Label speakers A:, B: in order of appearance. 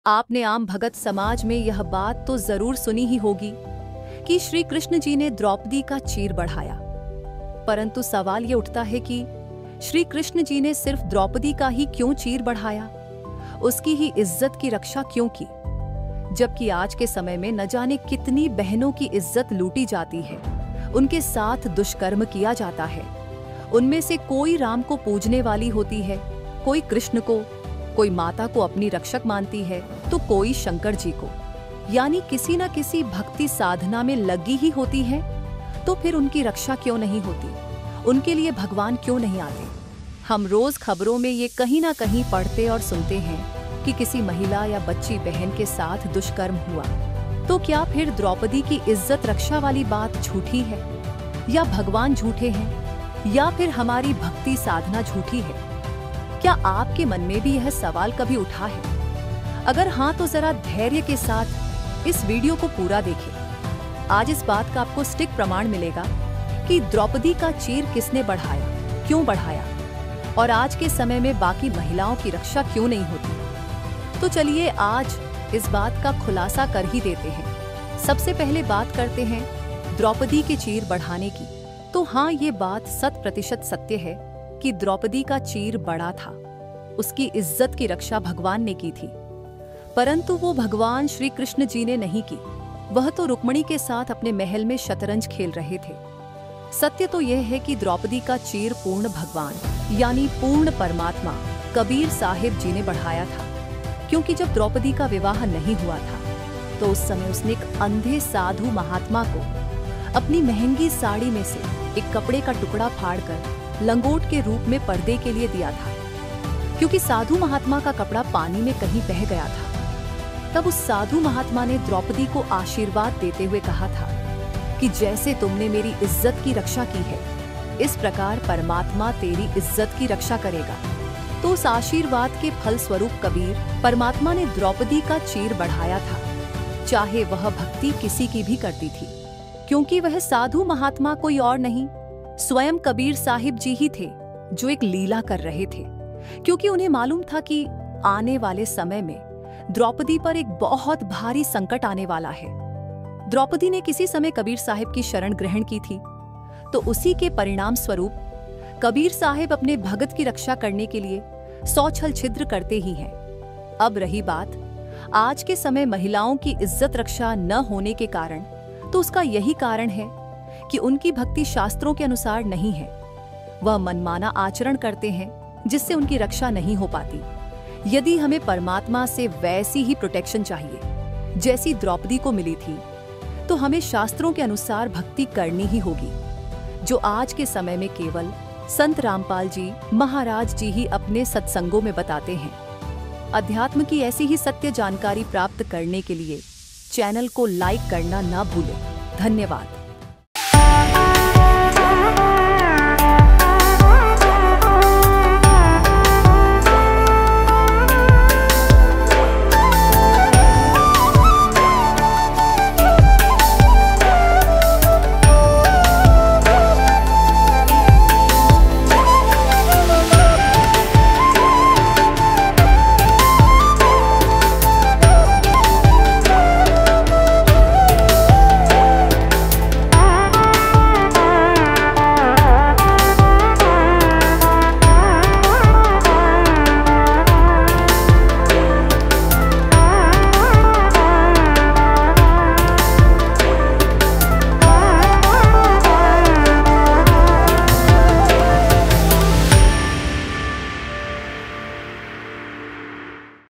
A: आपने आम भगत समाज में यह बात तो जरूर सुनी ही होगी कि श्री कृष्ण जी ने द्रौपदी का चीर बढ़ाया। परंतु सवाल ये उठता है कि श्री कृष्ण जी ने सिर्फ द्रौपदी का ही क्यों चीर बढ़ाया, उसकी ही इज्जत की रक्षा क्यों की, जबकि आज के समय में न जाने कितनी बहनों की इज्जत लूटी जाती है, उनके साथ दुष्कर्म किया जाता है। उनमें से कोई राम को पूजने वाली होती है, कोई कृष्ण को, कोई माता को अपनी रक्षक मानती है, तो कोई शंकर जी को, यानी किसी न किसी भक्ति साधना में लगी ही होती है। तो फिर उनकी रक्षा क्यों नहीं होती, उनके लिए भगवान क्यों नहीं आते? हम रोज खबरों में ये कहीं ना कहीं पढ़ते और सुनते हैं कि किसी महिला या बच्ची बहन के साथ दुष्कर्म हुआ। तो क्या फिर द्रौपदी की इज्जत रक्षा वाली बात झूठी है, या भगवान झूठे हैं, या फिर हमारी भक्ति साधना झूठी है? क्या आपके मन में भी यह सवाल कभी उठा है? अगर हाँ तो जरा धैर्य के साथ इस वीडियो को पूरा देखें। आज इस बात का आपको स्टिक प्रमाण मिलेगा कि द्रौपदी का चीर किसने बढ़ाया, क्यों बढ़ाया, और आज के समय में बाकी महिलाओं की रक्षा क्यों नहीं होती। तो चलिए आज इस बात का खुलासा कर ही देते हैं। सबसे पहले बात करते हैं द्रौपदी के चीर बढ़ाने की। तो हाँ, ये बात 100% सत्य है कि द्रौपदी का चीर बड़ा था, उसकी इज्जत की रक्षा भगवान ने की थी। परंतु वो भगवान श्री कृष्ण जी ने नहीं की, वह तो रुक्मिणी के साथ अपने महल में शतरंज खेल रहे थे। सत्य तो यह है कि द्रौपदी का चीर पूर्ण भगवान यानी पूर्ण परमात्मा कबीर साहिब जी ने बढ़ाया था। क्योंकि जब द्रौपदी का विवाह नहीं हुआ था तो उस समय उसने एक अंधे साधु महात्मा को अपनी महंगी साड़ी में से एक कपड़े का टुकड़ा फाड़कर लंगोट के रूप में पर्दे के लिए दिया था। क्योंकि साधु महात्मा का कपड़ा पानी में कहीं बह गया था। तब उस साधु महात्मा ने द्रौपदी को आशीर्वाद देते हुए कहा था कि जैसे तुमने मेरी इज्जत की रक्षा की है, इस प्रकार परमात्मा तेरी इज्जत की रक्षा करेगा। तो उस आशीर्वाद के फल स्वरूप कबीर परमात्मा ने द्रौपदी का चीर बढ़ाया था, चाहे वह भक्ति किसी की भी करती थी। क्योंकि वह साधु महात्मा कोई और नहीं, स्वयं कबीर साहिब जी ही थे जो एक लीला कर रहे थे। क्योंकि उन्हें मालूम था कि आने वाले समय में द्रौपदी पर एक बहुत भारी संकट आने वाला है। द्रौपदी ने किसी समय कबीर साहिब की शरण ग्रहण की थी, तो उसी के परिणाम स्वरूप कबीर साहिब अपने भगत की रक्षा करने के लिए 100 छल छिद्र करते ही हैं। अब रही बात आज के समय महिलाओं की इज्जत रक्षा न होने के कारण, तो उसका यही कारण है कि उनकी भक्ति शास्त्रों के अनुसार नहीं है। वह मनमाना आचरण करते हैं जिससे उनकी रक्षा नहीं हो पाती। यदि हमें परमात्मा से वैसी ही प्रोटेक्शन चाहिए जैसी द्रौपदी को मिली थी, तो हमें शास्त्रों के अनुसार भक्ति करनी ही होगी, जो आज के समय में केवल संत रामपाल जी महाराज जी ही अपने सत्संगों में बताते हैं। अध्यात्म की ऐसी ही सत्य जानकारी प्राप्त करने के लिए चैनल को लाइक करना ना भूलें। धन्यवाद।